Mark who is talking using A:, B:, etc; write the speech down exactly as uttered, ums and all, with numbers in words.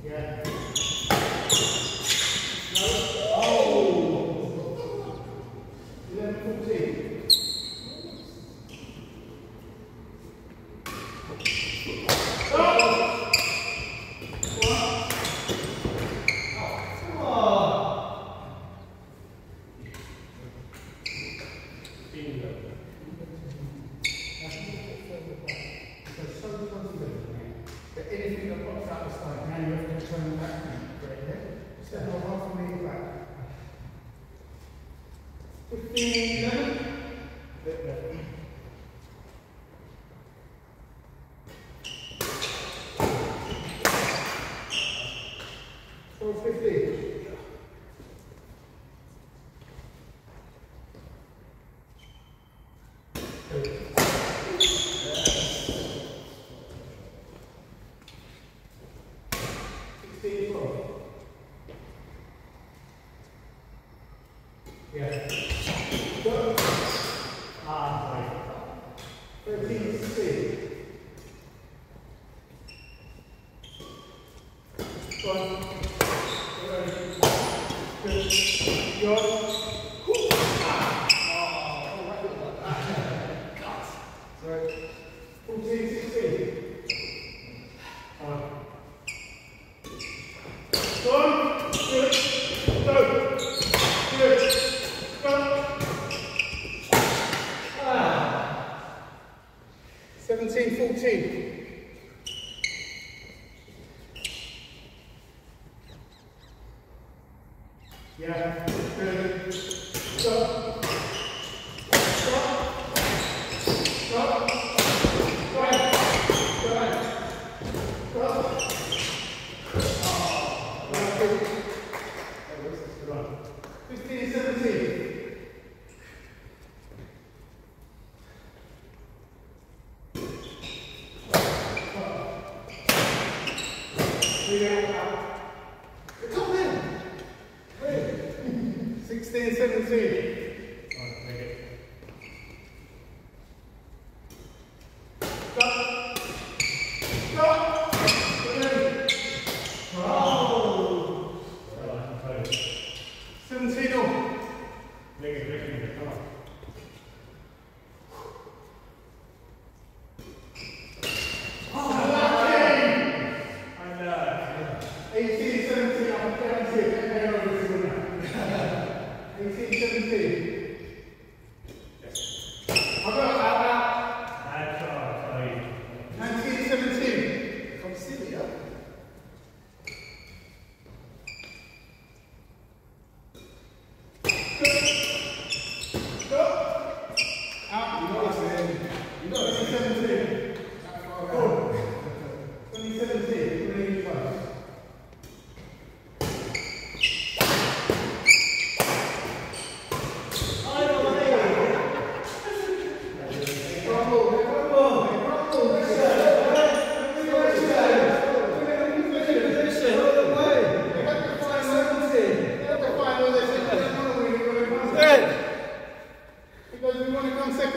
A: Yeah. But anything that pops out the side, now you have to turn back and right here. So half a metre back. fifteen, eleven. Bit better. twelve, fifteen. Yeah. Go. Ah, right. thirteen, sixteen. One. Good. Go. Sorry. fourteen, sixteen. One. Go. Good. Go. Good. seventeen, fourteen. Yeah, good. Stop. Stop. Stop. Right. Right. Stop. Oh, right. Good. fifteen, seventeen. Come in. sixteen, seventeen. Stop. Stop. Oh. seventeen on. Come on. eighteen, seventeen, I'm down eighteen, seventeen. I'll go out, out. nineteen, seventeen. Come silly, yeah? Go. Go. Out. You know what's in. You know it's seventeen. Go. twenty seventeen. twenty-five. Because we want to come second.